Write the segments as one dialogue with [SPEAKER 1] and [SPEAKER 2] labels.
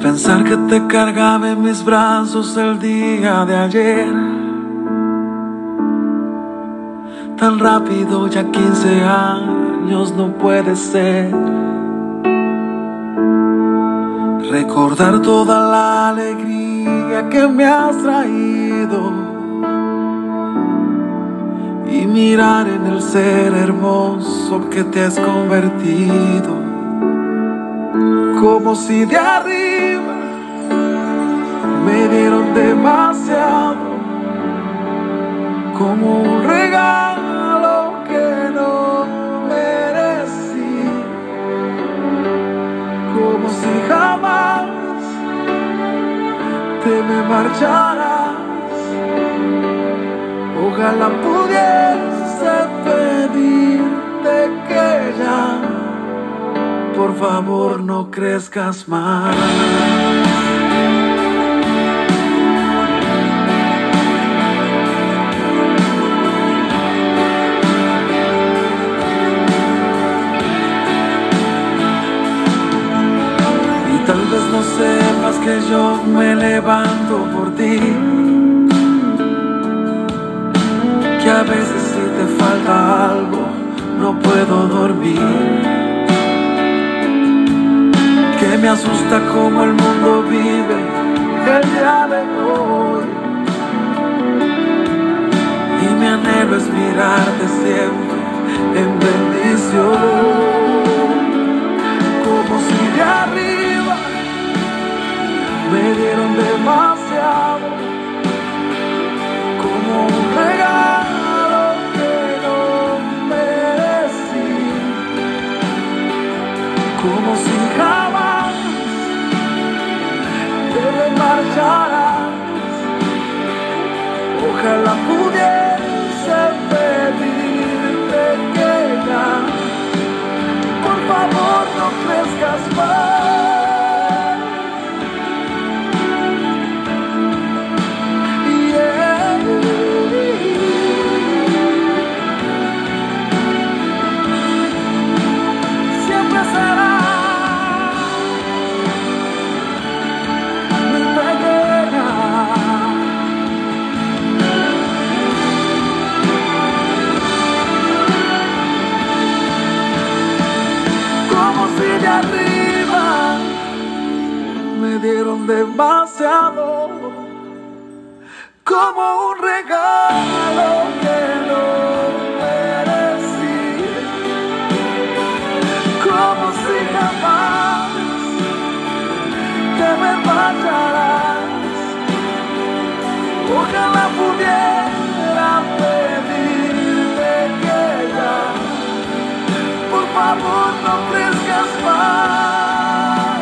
[SPEAKER 1] Pensar que te cargaba en mis brazos el día de ayer, tan rápido, ya 15 años no puede ser. Recordar toda la alegría que me has traído y mirar en el ser hermoso que te has convertido, como si de arriba me dieron demasiado, como un regalo que no merecí, como si jamás te me marcharas. Ojalá pudiese pedirte que ya, por favor, no crezcas más. Y tal vez no sepas que yo me levanto por ti, que a veces si te falta algo no puedo dormir, que me asusta cómo el mundo vive el día de hoy, y mi anhelo es mirarte siempre en bendición, como si de arriba me dieron demasiado, como un regalo que no merecí, como si jamás te me marcharás. Ojalá pudiese pedirte que ya, por favor, no crezcas más. Siempre será mi pequeña, como si de arriba me dieron demasiado, como un regalo que no merecí, como si jamás te me marcharás. Ojalá pudiera pedirte que ya, por favor, no crezcas más.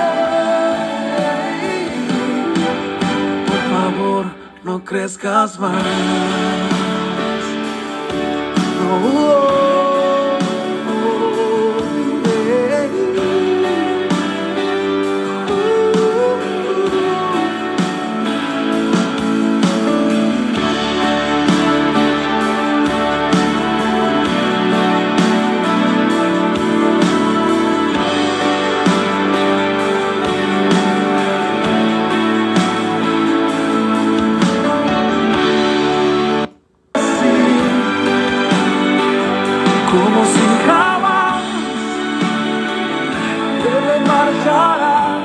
[SPEAKER 1] Por favor, no crezcas más. No, como si jamás te me marcharas.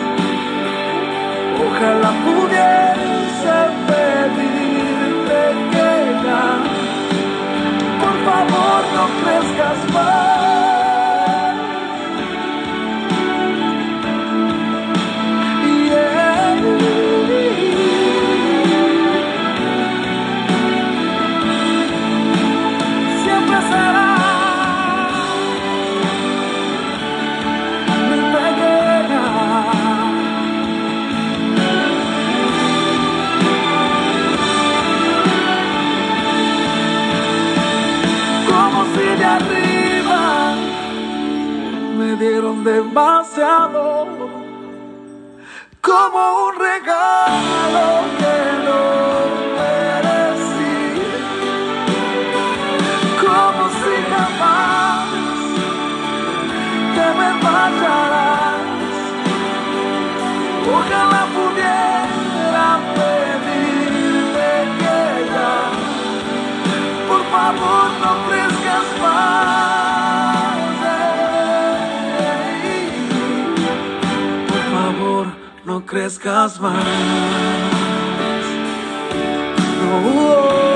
[SPEAKER 1] Ojalá pudiese pedirte que ya, por favor, no crezcas más. Siempre será de arriba me dieron demasiado, como un regalo que no merecí, como si jamás te me marcharás. Ojalá pudiera pedirle que ya, por favor, no crezcas más. Por favor, no crezcas más. No.